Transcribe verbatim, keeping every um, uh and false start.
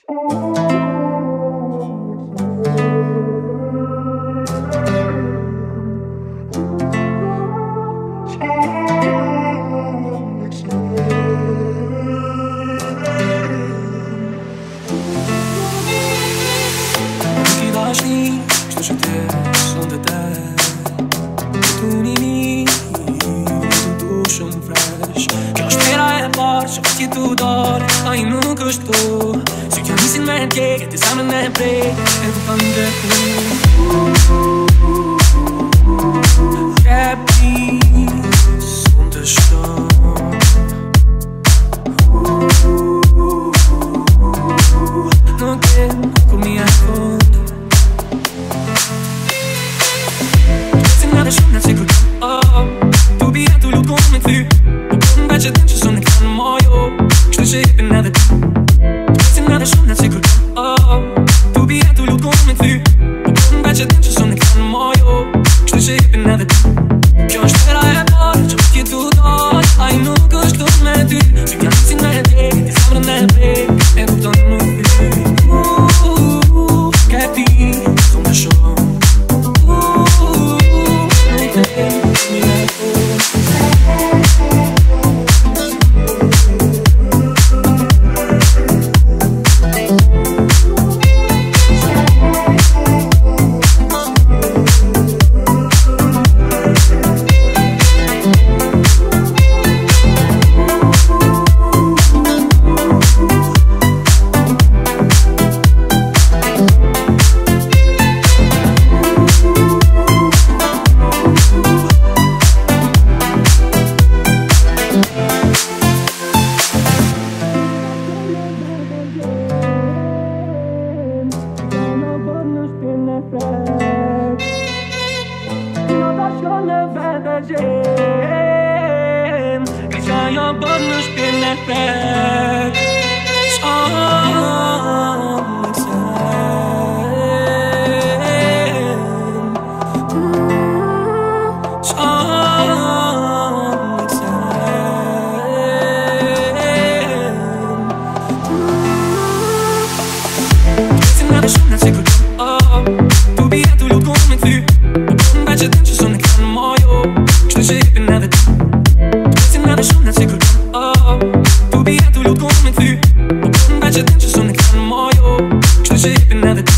Что же где sunt de tu nimic, tu dușăm fresh. Que eu espero é forte, porque tu dor, ai nunca estou. Se eu me sinto bem, que te sabe nem pre, é do pano de tu. Happy, sunt de chão. Não quero por minha conta. Nada skillnad sig oh, du blir helt ulot kom med fly. Kom batcha den så sånne kan mojo. Kjønner ikke hippen nede du. Nada skillnad sig oh, du blir helt ulot kom med fly. Kom batcha den så sånne kan mojo. Kjønner ikke hippen nede du. Kjo është vera e parë që më tjetë u dojë. Ai nuk është do me ty. Që t'jam si në e djek, ti samrën e brek. E kupton nuk ty. Ka ti, son me shumë. Another